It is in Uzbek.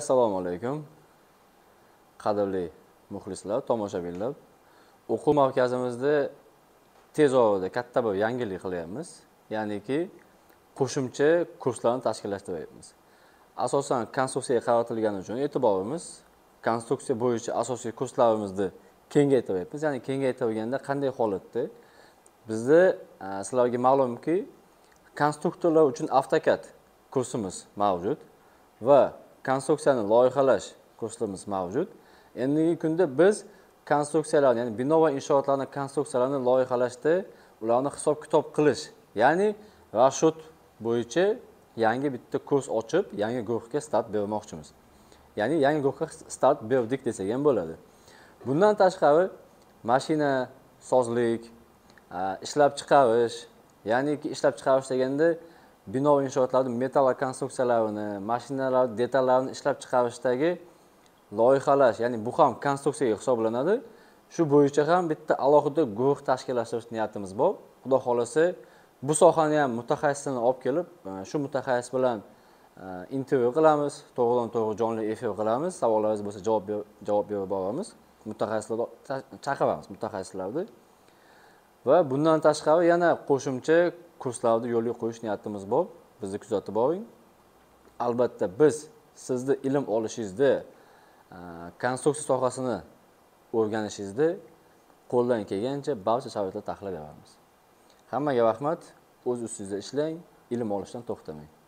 Assalomu alaykum. Qadrli muxlislar, tomoshabinlar. O'quv markazimizda tez orada katta bir yangilik qilyapmiz. Ya'niki qo'shimcha kurslarni tashkillashtiryapmiz. Asosan konstruksiyaga qaratilgani uchun e'tiborimiz konstruksiya bo'yicha asosiy kurslarimizni kengaytiryapmiz. Ya'ni kengaytirganda qanday holatda? Bizda sizlarga ma'lumki, konstruktorlar uchun AutoCAD kursimiz mavjud va konstruksiyani loyihalash kurslarimiz mavjud. Endigi kunda biz konstruksiyalarni, ya'ni bino va inshootlarning konstruksiyalarini loyihalashda ularni hisob-kitob qilish, ya'ni rashtut bo'yicha yangi bitta kurs ochib, yangi guruhga start bermoqchimiz. Ya'ni yangi guruhga start berdik desak ham bo'ladi. Bundan tashqari mashina sozlik, ishlab chiqarish, ya'ni ishlab chiqarish deganda bino va inshootlarning metall konstruksiyalarini, mashinalar detallarini ishlab chiqarishdagi loyihalash, ya'ni bu ham konstruksiyaga hisoblanadi. Shu bo'yicha ham bitta alohida guruh tashkillashtirish niyatimiz bor. Xudo xolasa bu sohani ham mutaxassisini olib kelib, shu mutaxassis bilan intervyu qilamiz, to'g'ridan-to'g'ri jonli efir qilamiz. Savollaringiz bo'lsa javob berib boramiz. Mutaxassislarni chaqiramiz, mutaxassislarni. Va bundan tashqari yana qo'shimcha kurslarni yo'lga qo'yish niyatimiz bor. Bizni kuzatib boring. Albatta biz sizni ilm olishingizda, konstruksiya sohasini o'rganishingizda qo'ldan kelgancha barcha sharoitlarni tahlil beramiz. Hammaga rahmat, o'z ustingizda ishlang, ilm olishdan to'xtamang.